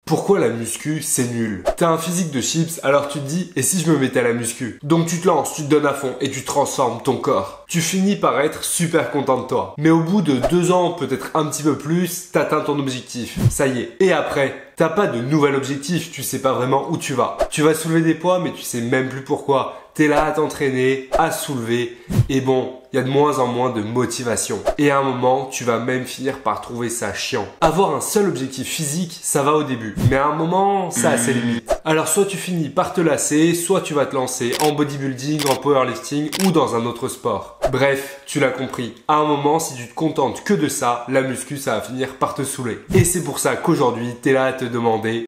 Pourquoi la muscu, c'est nul? T'as un physique de chips, alors tu te dis, et si je me mettais à la muscu? Donc tu te lances, tu te donnes à fond et tu transformes ton corps. Tu finis par être super content de toi. Mais au bout de 2 ans, peut-être un petit peu plus, t'atteins ton objectif. Ça y est. Et après, t'as pas de nouvel objectif, tu sais pas vraiment où tu vas. Tu vas soulever des poids, mais tu sais même plus pourquoi. T'es là à t'entraîner, à soulever, et bon, il y a de moins en moins de motivation. Et à un moment, tu vas même finir par trouver ça chiant. Avoir un seul objectif physique, ça va au début. Mais à un moment, ça a ses limites. Alors soit tu finis par te lasser, soit tu vas te lancer en bodybuilding, en powerlifting ou dans un autre sport. Bref, tu l'as compris. À un moment, si tu te contentes que de ça, la muscu, ça va finir par te saouler. Et c'est pour ça qu'aujourd'hui, t'es là à te demander